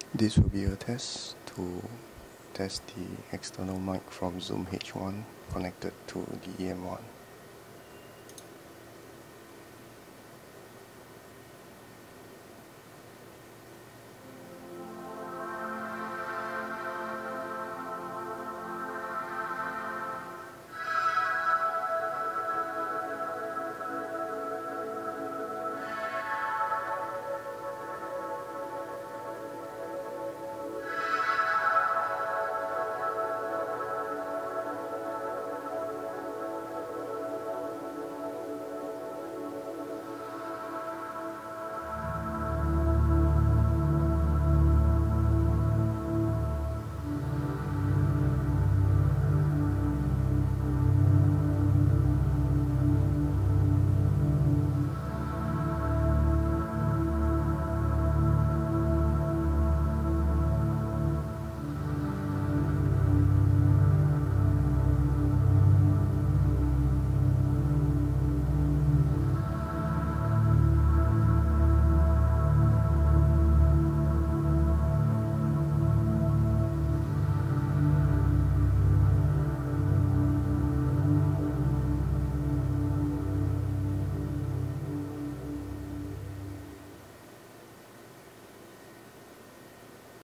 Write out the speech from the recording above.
This will be a test to test the external mic from Zoom H1 connected to the E-M1.